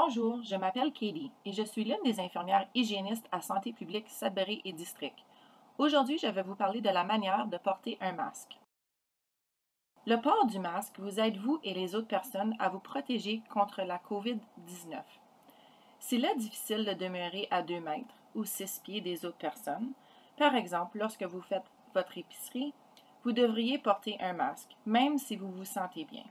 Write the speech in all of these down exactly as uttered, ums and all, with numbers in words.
Bonjour, je m'appelle Katie et je suis l'une des infirmières hygiénistes à Santé publique Sudbury et District. Aujourd'hui, je vais vous parler de la manière de porter un masque. Le port du masque vous aide vous et les autres personnes à vous protéger contre la COVID dix-neuf. S'il est difficile de demeurer à deux mètres ou six pieds des autres personnes, par exemple lorsque vous faites votre épicerie, vous devriez porter un masque, même si vous vous sentez bien.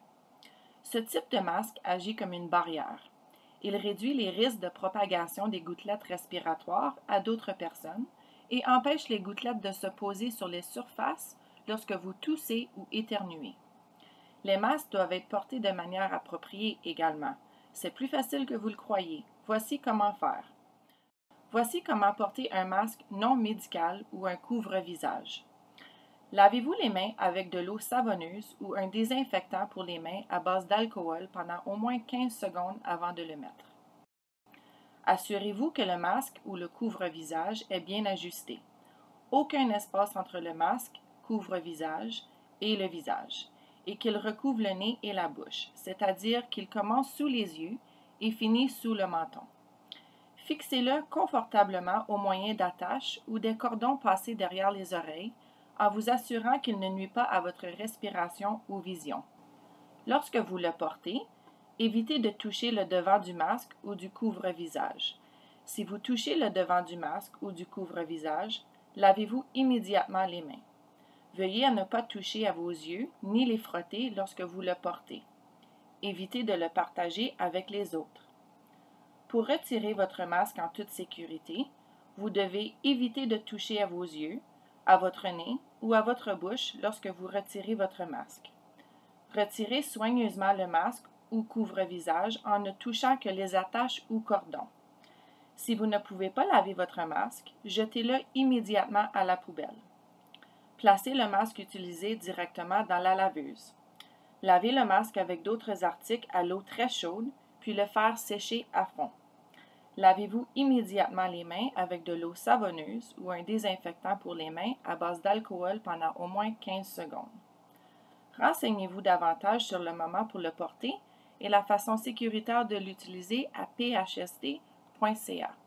Ce type de masque agit comme une barrière. Il réduit les risques de propagation des gouttelettes respiratoires à d'autres personnes et empêche les gouttelettes de se poser sur les surfaces lorsque vous toussez ou éternuez. Les masques doivent être portés de manière appropriée également. C'est plus facile que vous le croyez. Voici comment faire. Voici comment porter un masque non médical ou un couvre-visage. Lavez-vous les mains avec de l'eau savonneuse ou un désinfectant pour les mains à base d'alcool pendant au moins quinze secondes avant de le mettre. Assurez-vous que le masque ou le couvre-visage est bien ajusté. Aucun espace entre le masque, couvre-visage et le visage, et qu'il recouvre le nez et la bouche, c'est-à-dire qu'il commence sous les yeux et finit sous le menton. Fixez-le confortablement au moyen d'attaches ou des cordons passés derrière les oreilles, en vous assurant qu'il ne nuit pas à votre respiration ou vision. Lorsque vous le portez, évitez de toucher le devant du masque ou du couvre-visage. Si vous touchez le devant du masque ou du couvre-visage, lavez-vous immédiatement les mains. Veuillez à ne pas toucher à vos yeux ni les frotter lorsque vous le portez. Évitez de le partager avec les autres. Pour retirer votre masque en toute sécurité, vous devez éviter de toucher à vos yeux, à votre nez ou à votre bouche lorsque vous retirez votre masque. Retirez soigneusement le masque ou couvre-visage en ne touchant que les attaches ou cordons. Si vous ne pouvez pas laver votre masque, jetez-le immédiatement à la poubelle. Placez le masque utilisé directement dans la laveuse. Lavez le masque avec d'autres articles à l'eau très chaude, puis le faire sécher à fond. Lavez-vous immédiatement les mains avec de l'eau savonneuse ou un désinfectant pour les mains à base d'alcool pendant au moins quinze secondes. Renseignez-vous davantage sur le moment pour le porter et la façon sécuritaire de l'utiliser à p h s t point c a.